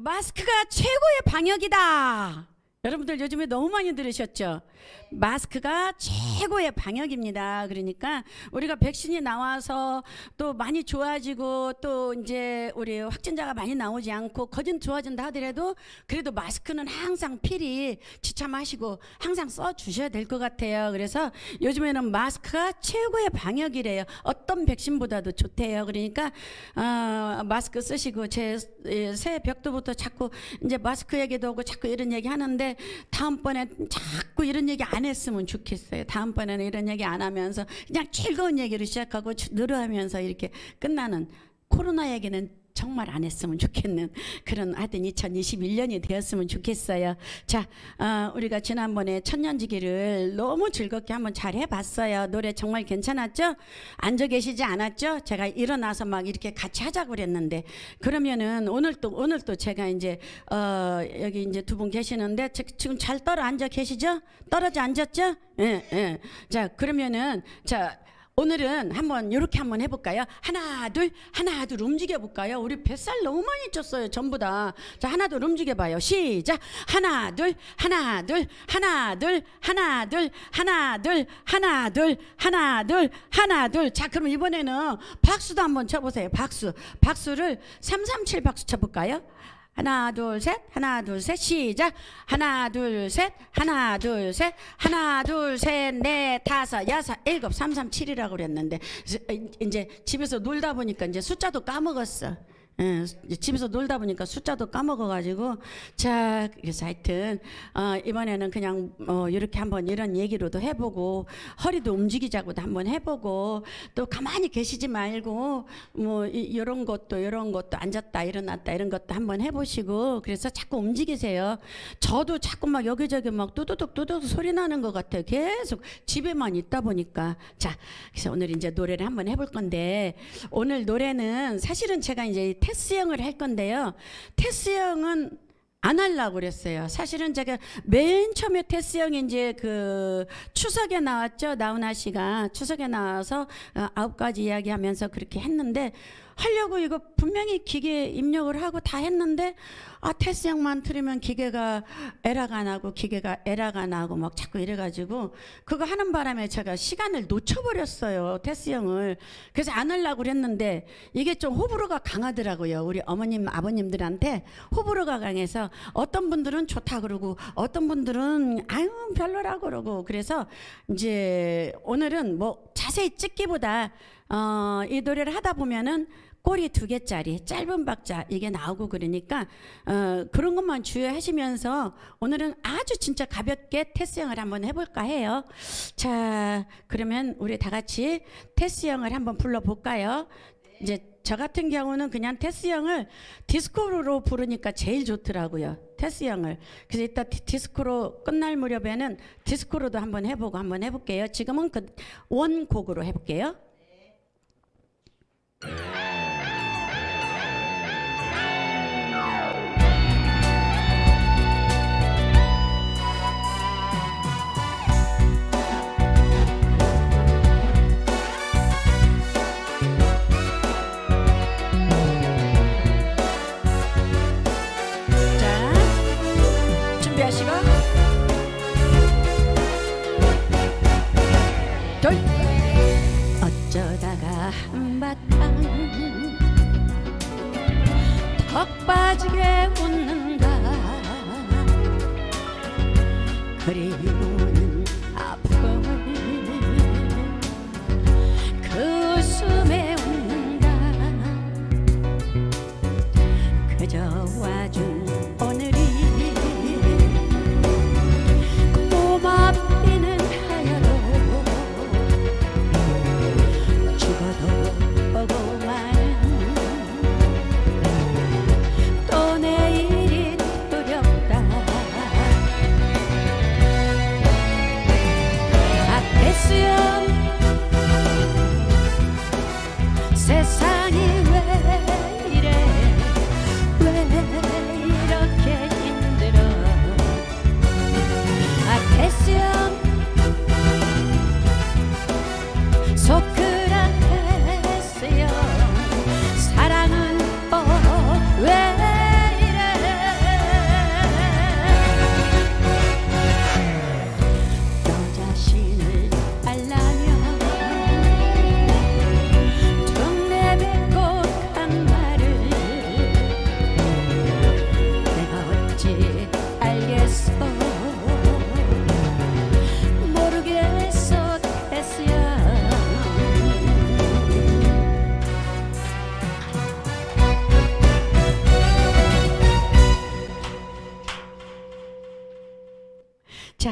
마스크가 최고의 방역이다. 여러분들 요즘에 너무 많이 들으셨죠? 마스크가 최고의 방역입니다. 그러니까 우리가 백신이 나와서 또 많이 좋아지고 또 이제 우리 확진자가 많이 나오지 않고 거진 좋아진다 하더라도 그래도 마스크는 항상 필히 지참하시고 항상 써 주셔야 될 것 같아요. 그래서 요즘에는 마스크가 최고의 방역이래요. 어떤 백신보다도 좋대요. 그러니까 마스크 쓰시고 제 새해 벽두부터 자꾸 이제 마스크 얘기도 하고 자꾸 이런 얘기 하는데 다음번에 자꾸 이런 얘기 안 했으면 좋겠어요. 다음번에는 이런 얘기 안 하면서 그냥 즐거운 얘기로 시작하고 늘어하면서 이렇게 끝나는 코로나 얘기는 정말 안 했으면 좋겠는 그런 하여튼 2021년이 되었으면 좋겠어요. 자, 우리가 지난번에 천년지기를 너무 즐겁게 한번 잘 해봤어요. 노래 정말 괜찮았죠? 앉아 계시지 않았죠? 제가 일어나서 막 이렇게 같이 하자고 그랬는데 그러면은 오늘 또 제가 이제 여기 이제 두 분 계시는데 지금 잘 앉아 계시죠? 떨어져 앉았죠? 예, 예. 자, 그러면은 자. 오늘은 한번 이렇게 한번 해볼까요? 하나 둘 움직여 볼까요? 우리 뱃살 너무 많이 쪘어요 전부 다. 자, 하나 둘 움직여 봐요. 시작. 하나 둘. 자, 그럼 이번에는 박수도 한번 쳐보세요. 박수를 337 박수 쳐볼까요? 하나 둘 셋 시작. 하나 둘 셋 넷 다섯 여섯 일곱 337이라고 그랬는데 이제 집에서 놀다 보니까 이제 숫자도 까먹었어. 집에서 놀다 보니까 숫자도 까먹어가지고 자, 그래서 하여튼 이번에는 그냥 이렇게 한번 이런 얘기로도 해보고 허리도 움직이자고도 한번 해보고 또 가만히 계시지 말고 뭐 이런 것도 앉았다 일어났다 이런 것도 한번 해보시고 그래서 자꾸 움직이세요. 저도 자꾸 막 여기저기 막 뚜두둑 소리 나는 것 같아요. 계속 집에만 있다 보니까. 자, 그래서 오늘 이제 노래를 한번 해볼 건데 오늘 노래는 사실은 제가 이제 테스형을 할 건데요. 테스형은 안 하려고 그랬어요. 사실은 제가 맨 처음에 테스형이 이제 그 추석에 나왔죠. 나훈아 씨가 추석에 나와서 9가지 이야기하면서 그렇게 했는데 하려고 이거 분명히 기계 입력을 하고 다 했는데 테스형만 틀으면 기계가 에러가 나고 막 자꾸 이래가지고 그거 하는 바람에 제가 시간을 놓쳐버렸어요. 테스형을. 그래서 안 하려고 그랬는데 이게 좀 호불호가 강하더라고요. 우리 어머님 아버님들한테 호불호가 강해서 어떤 분들은 좋다 그러고 어떤 분들은 아유 별로라고 그러고 그래서 이제 오늘은 뭐 자세히 찍기보다 이 노래를 하다 보면은 꼬리 2개짜리 짧은 박자 이게 나오고 그러니까 그런 것만 주의하시면서 오늘은 아주 진짜 가볍게 테스형을 한번 해볼까 해요. 자, 그러면 우리 다 같이 테스형을 한번 불러볼까요? 이제 저 같은 경우는 그냥 테스형을 디스코로 부르니까 제일 좋더라고요. 테스형을. 그래서 이따 디스코로 끝날 무렵에는 디스코로도 한번 해보고 한번 해볼게요. 지금은 그 원곡으로 해볼게요. 준비하시고 둘 어쩌다가 한바탕 턱 빠지게 웃는가 그리우는 아픔을 그 웃음에 웃는다 그저 와준 오늘이 고맙기는 하여도 죽어도 보고 마는 또 내일이 두렵다 박태수영 세상이 왜 이래 왜 이렇게 힘들어 박태수영 소크라테스요 사랑은 왜 이래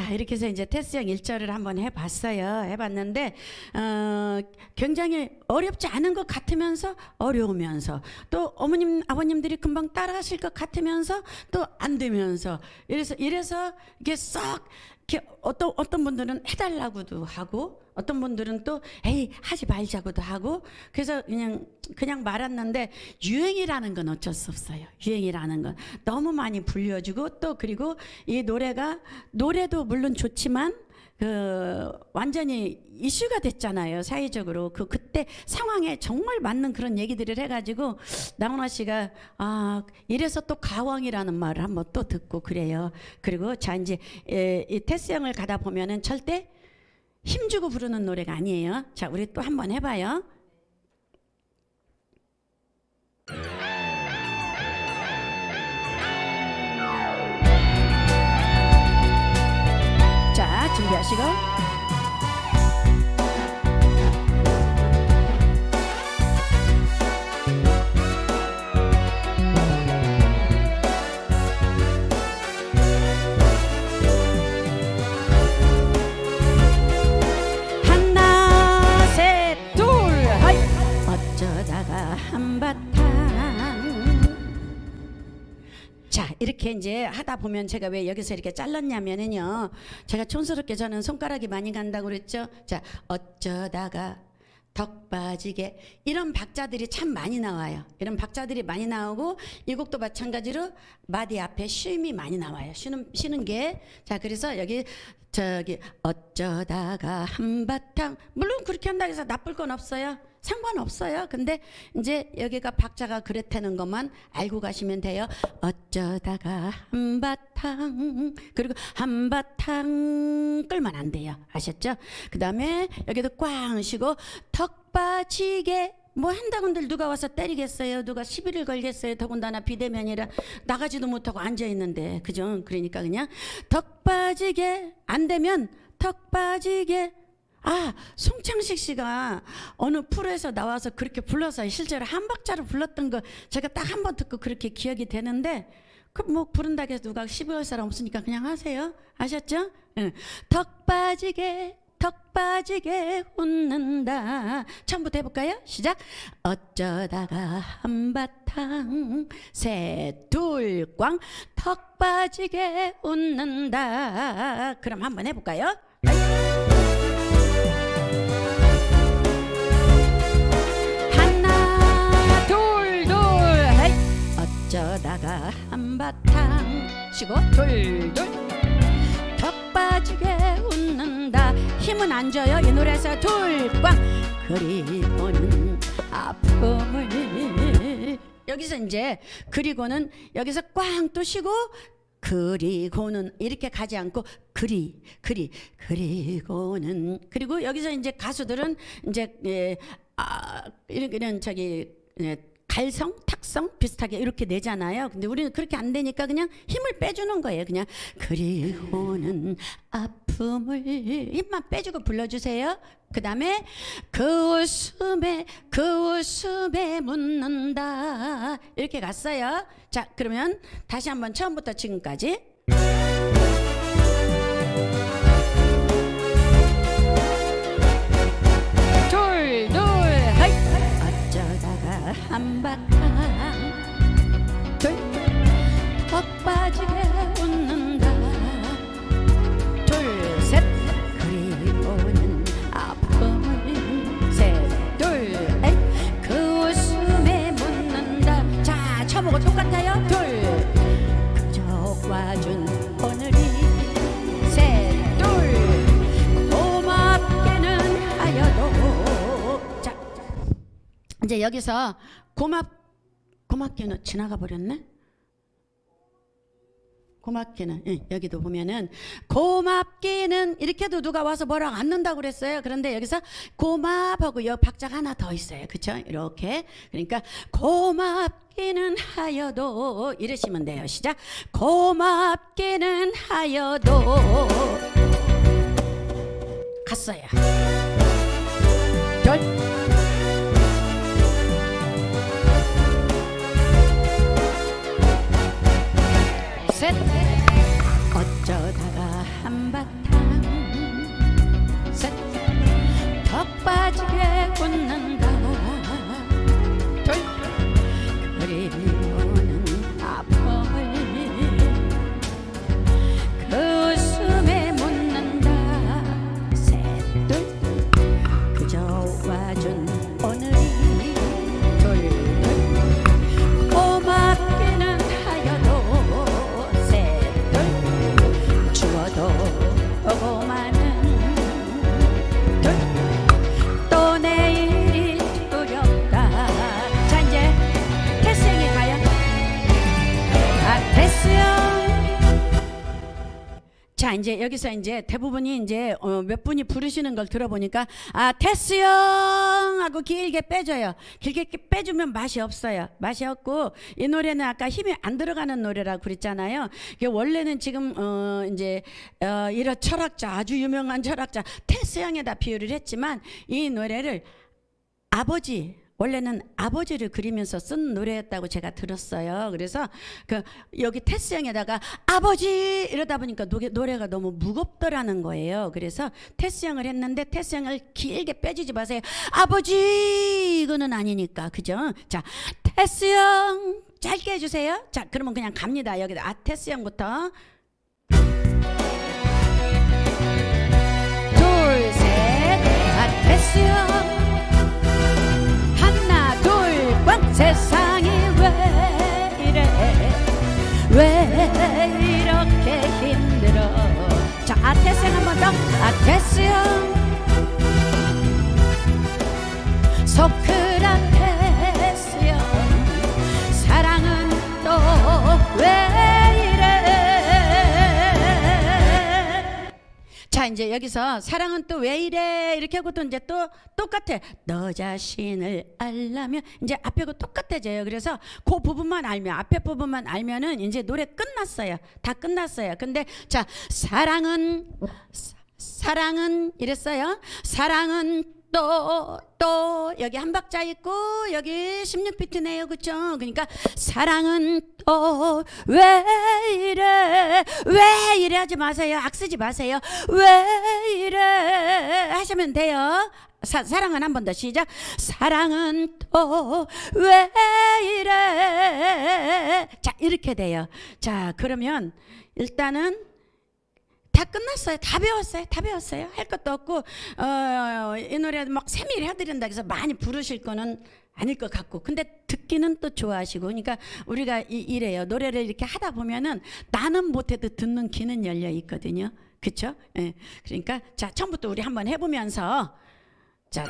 자, 이렇게 해서 이제 테스형 1절을 한번 해봤어요. 해봤는데 굉장히 어렵지 않은 것 같으면서 어려우면서, 또 어머님 아버님들이 금방 따라하실 것 같으면서 또 안 되면서, 이래서 이게 썩 이렇게 어떤 분들은 해달라고도 하고, 어떤 분들은 또 에이 하지 말자고도 하고, 그래서 그냥 말았는데, 유행이라는 건 어쩔 수 없어요. 유행이라는 건 너무 많이 불려주고, 또 그리고 이 노래도 물론 좋지만 완전히 이슈가 됐잖아요, 사회적으로. 그때 상황에 정말 맞는 그런 얘기들을 해가지고 나훈아 씨가 이래서 또 가왕이라는 말을 한번 또 듣고 그래요. 그리고 자, 이제 이 테스형을 가다 보면은 절대 힘주고 부르는 노래가 아니에요. 자, 우리 또 한번 해봐요. 자, 준비하시고. 하나, 셋, 둘, 하이. 어쩌다가 한바탕. 자, 이렇게 이제 하다 보면 제가 왜 여기서 이렇게 잘랐냐면은요, 제가 촌스럽게 저는 손가락이 많이 간다고 그랬죠. 자, 어쩌다가 덕 빠지게, 이런 박자들이 참 많이 나와요. 이런 박자들이 많이 나오고, 이 곡도 마찬가지로 마디 앞에 쉼이 많이 나와요. 쉬는 게. 자, 그래서 저기 어쩌다가 한바탕, 물론 그렇게 한다고 해서 나쁠 건 없어요. 상관없어요. 근데 이제 여기가 박자가 그렇다는 것만 알고 가시면 돼요. 어쩌다가 한바탕, 그리고 한바탕 끌면 안 돼요. 아셨죠? 그 다음에 여기도 꽝 쉬고, 턱 빠지게 뭐 한다고들 누가 와서 때리겠어요? 누가 시비를 걸겠어요? 더군다나 비대면이라 나가지도 못하고 앉아있는데, 그죠? 그러니까 그냥 턱 빠지게, 안 되면 턱 빠지게. 송창식 씨가 어느 프로에서 나와서 그렇게 불러서 실제로 한 박자를 불렀던 거 제가 딱 한 번 듣고 그렇게 기억이 되는데, 뭐 부른다고 해서 누가 시비 걸 사람 없으니까 그냥 하세요. 아셨죠? 응. 턱 빠지게 웃는다. 처음부터 해볼까요? 시작. 어쩌다가 한바탕, 셋, 둘, 꽝. 턱 빠지게 웃는다. 그럼 한번 해볼까요? 하나, 둘, 헤이. 어쩌다가 한바탕 쉬고, 둘, 턱 빠지게 웃는다. 힘은 안 줘요. 이 노래에서 둘, 꽝. 그리고는 아픔을, 여기서 이제 그리고는 여기서 꽝 또 쉬고, 그리고는 이렇게 가지 않고 그리고는, 그리고 여기서 이제 가수들은 이제 이런 저기 갈성, 탁성 비슷하게 이렇게 내잖아요. 근데 우리는 그렇게 안 되니까 그냥 힘을 빼주는 거예요. 그냥 그리고는 아픔을, 힘만 빼주고 불러주세요. 그 다음에 그 웃음에 묻는다. 이렇게 갔어요. 자, 그러면 다시 한번 처음부터 지금까지. 둘, 하이. 어쩌다가 한바탕, 둘, 턱 빠지게 웃는다. 둘, 셋, 그리고는 아픔을, 셋, 둘, 셋, 그 웃음에 묻는다. 자, 처음하고 똑같아요. 둘, 그저 와준 오늘이, 셋, 둘, 고맙게는 하여도. 자, 이제 여기서 고맙게는 지나가 버렸네. 고맙기는, 여기도 보면은 고맙기는 이렇게도 누가 와서 뭐라고 안 넣는다고 그랬어요. 그런데 여기서 고맙하고 여 박자가 하나 더 있어요. 그쵸? 이렇게. 그러니까 고맙기는 하여도 이러시면 돼요. 시작. 고맙기는 하여도. 갔어요. 둘, 셋. 어쩌다가 한바탕 자, 이제 여기서 이제 대부분이 이제 몇 분이 부르시는 걸 들어보니까 테스 형 하고 길게 빼줘요. 길게 빼주면 맛이 없어요. 맛이 없고 이 노래는 아까 힘이 안 들어가는 노래라고 그랬잖아요. 이게 원래는 지금 이제 이런 철학자, 아주 유명한 철학자 테스 형에다 비유를 했지만 이 노래를 원래는 아버지를 그리면서 쓴 노래였다고 제가 들었어요. 그래서 여기 테스형에다가 아버지 이러다 보니까 노래가 너무 무겁더라는 거예요. 그래서 테스형을 했는데 테스형을 길게 빼주지 마세요. 아버지 이거는 아니니까, 그죠? 자, 테스형 짧게 해주세요. 자, 그러면 그냥 갑니다. 여기다 테스형부터 둘, 셋, 테스형 세상이 왜 이래 왜 이렇게 힘들어. 자, 테스형 한 번 더. 테스형 소크라테스형 사랑은 또 왜 이래. 자, 이제 여기서 사랑은 또 왜 이래 이렇게 하고 또 이제 또 똑같아. 너 자신을 알려면 이제 앞에고 똑같아져요. 그래서 그 부분만 알면, 앞에 부분만 알면은 이제 노래 끝났어요. 다 끝났어요. 근데 자, 사랑은 이랬어요. 사랑은 또 여기 한 박자 있고 여기 16비트네요. 그쵸? 그러니까 사랑은 또 왜 이래 하지 마세요. 악쓰지 마세요. 왜 이래 하시면 돼요. 사랑은 한 번 더 시작. 사랑은 또 왜 이래. 자, 이렇게 돼요. 자, 그러면 일단은 다 끝났어요. 다 배웠어요. 다 배웠어요. 할 것도 없고 이 노래 막 세밀히 해드린다 해서 많이 부르실 거는 아닐 것 같고, 근데 듣기는 또 좋아하시고. 그러니까 우리가 이래요. 노래를 이렇게 하다 보면은 나는 못해도 듣는 귀는 열려 있거든요. 그쵸? 예. 그러니까 자, 처음부터 우리 한번 해보면서 자,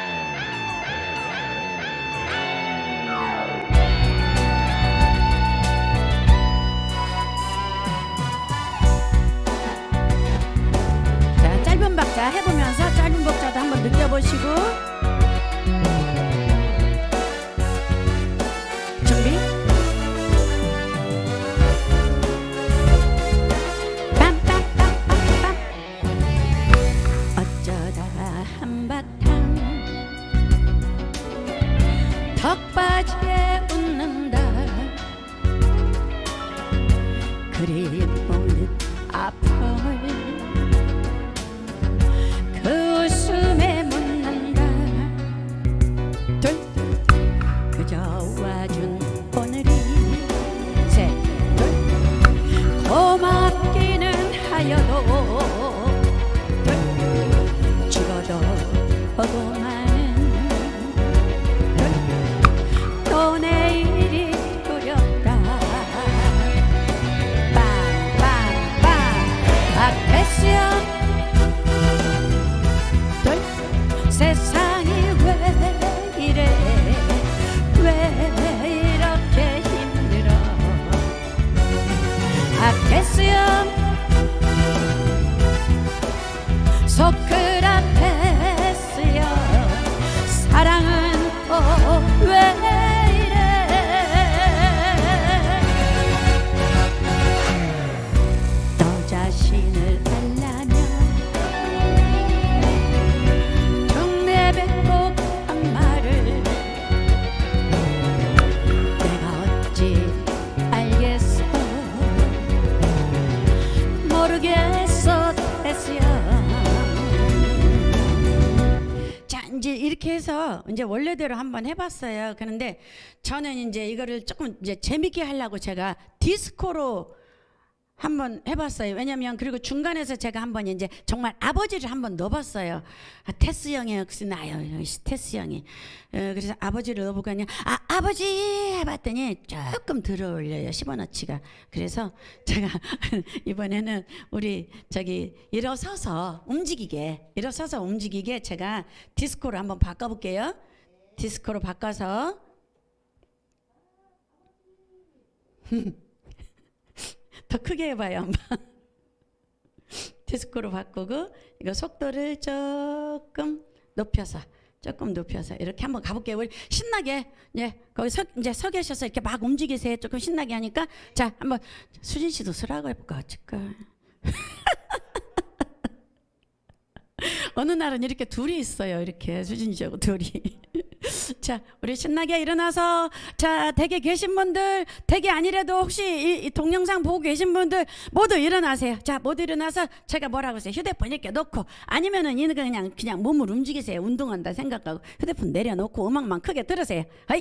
짧은 박자 해보면서 짧은 박자도 한번 느껴보시고. 준비. 빰빰빰빰빰. 어쩌다 한바탕 턱받이에 웃는다. 그리운 아픔을 그 웃음에 묻는다. 둘, 그저 와준 오늘이. 셋, 둘, 고맙기는 하여도 둘, 죽어도 보고 마는 둘, 또 내일이 두렵다. 빵빵빵. 테스형 세상이 왜 이래 왜 이렇게 힘들어. 테스형 소크라테스형 사랑은 또 왜 이래. 너 자신을 알라면 뱉고 한 말을 내가 어찌 알겠어. 모르겠어. 테스형. 자, 이제 이렇게 해서 이제 원래대로 한번 해봤어요. 그런데 저는 이제 이거를 조금 이제 재밌게 하려고 제가 디스코로 한번 해봤어요. 왜냐면 그리고 중간에서 제가 한번 이제 정말 아버지를 한번 넣어봤어요. 테스형이 역시 나요. 테스형이. 그래서 아버지를 넣어보고 그냥 아버지 해봤더니 조금 들어올려요. 10원어치가. 그래서 제가 이번에는 우리 저기 일어서서 움직이게 제가 디스코로 한번 바꿔볼게요. 디스코로 바꿔서 더 크게 해봐요. 한번. 디스코로 바꾸고 이거 속도를 조금 높여서 이렇게 한번 가볼게요. 우리 신나게 거기 이제 서 계셔서 이렇게 막 움직이세요. 조금 신나게 하니까 자 한번 수진 씨도 서라고 해볼까 어쩔까. 어느 날은 이렇게 둘이 있어요. 이렇게 수진 씨하고 둘이. 자, 우리 신나게 일어나서 자, 댁에 계신 분들, 댁이 아니라도 혹시 이 동영상 보고 계신 분들 모두 일어나세요. 자, 모두 일어나서 제가 뭐라고 했어요? 휴대폰 이렇게 놓고 아니면은 그냥 몸을 움직이세요. 운동한다 생각하고 휴대폰 내려놓고 음악만 크게 들으세요. 하이.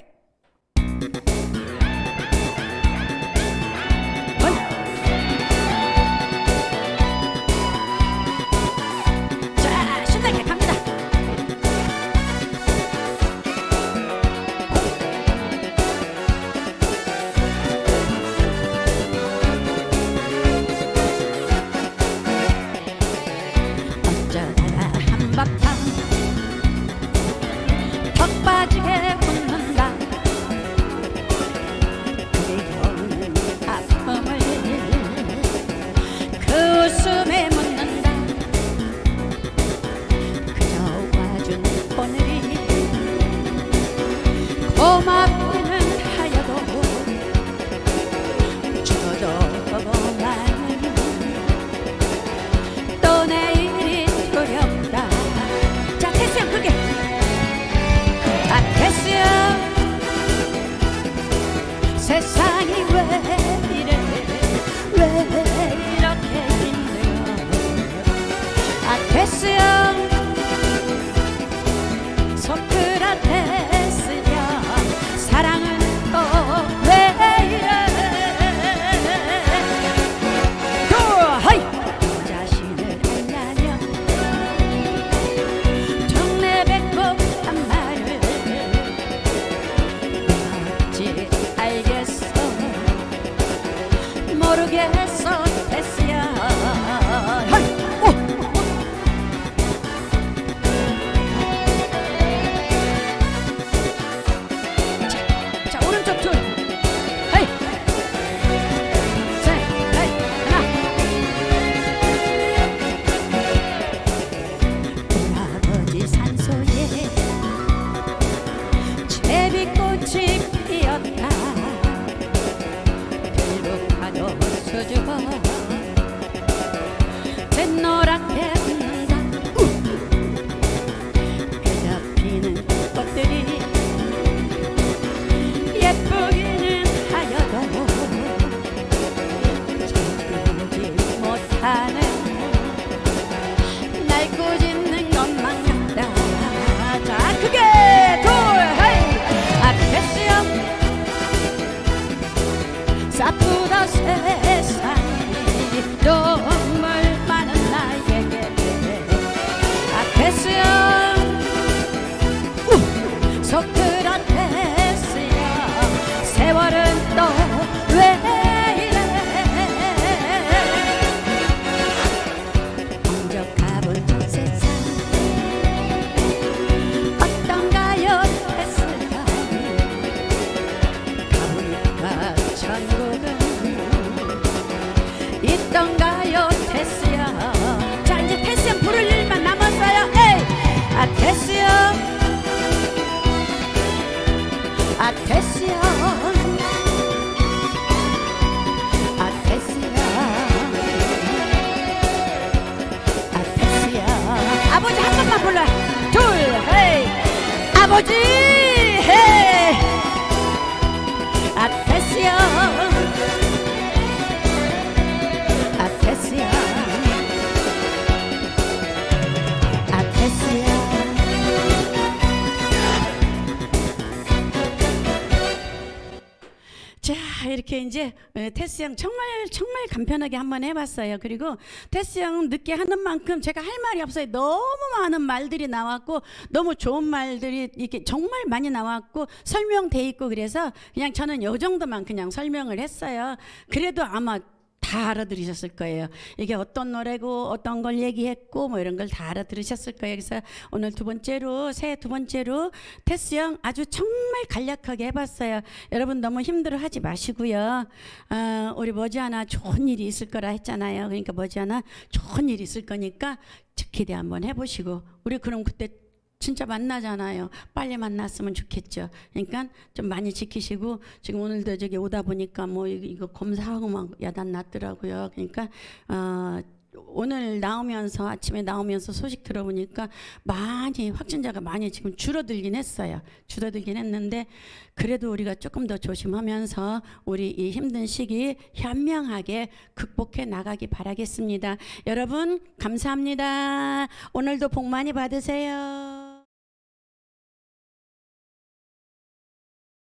세상이 왜 이래 왜 이렇게 힘들어 됐어요 소크라테스야 사랑은 또 왜 이래 하이 자신을 알려면 정내 뱉고 한 말을 어찌 알겠어 모르겠어 테스야 자 오른쪽 둘 헤이 셋 헤이 하나 할아버지 산소에 제비꽃이 피었다 들국화도 수줍어 샛노랗게 웃는다 그저 피는 꽃들이 예쁘기는 하여도 정들지 못하는 날 꾸짖는 것만 같다 자 크게 둘 헤이 됐어요 사프다 세상이 눈물 많은 나에게 됐어요 소크라테스야 세월은 또 왜 이래 먼저 가본 저 세상 어떤가요 테스가 가보니까 천국은 있던가요 테스야 자 이제 테스야 부를 일만 남았어요 에이 테스야 테스야 테스야 아버지 한 번만 불러 둘 헤이 아버지 헤이 테스야 테스야 테스야 자 이렇게 이제 테스 양 정말 간편하게 한번 해봤어요. 그리고 테스 양 늦게 하는 만큼 제가 할 말이 없어요. 너무 많은 말들이 나왔고 너무 좋은 말들이 이렇게 정말 많이 나왔고 설명돼 있고 그래서 그냥 저는 요 정도만 그냥 설명을 했어요. 그래도 아마 다 알아들으셨을 거예요. 이게 어떤 노래고 어떤 걸 얘기했고 뭐 이런 걸 다 알아들으셨을 거예요. 그래서 오늘 새해 두 번째로 테스형 아주 정말 간략하게 해봤어요. 여러분 너무 힘들어하지 마시고요. 우리 머지않아 좋은 일이 있을 거라 했잖아요. 그러니까 머지않아 좋은 일이 있을 거니까 기대 한번 해보시고 우리 그럼 그때 진짜 만나잖아요. 빨리 만났으면 좋겠죠. 그러니까 좀 많이 지키시고 지금 오늘도 저기 오다 보니까 뭐 이거 검사하고 막 야단 났더라고요. 그러니까 오늘 아침에 나오면서 소식 들어보니까 많이 확진자가 많이 지금 줄어들긴 했어요. 줄어들긴 했는데 그래도 우리가 조금 더 조심하면서 우리 이 힘든 시기 현명하게 극복해 나가기 바라겠습니다. 여러분 감사합니다. 오늘도 복 많이 받으세요.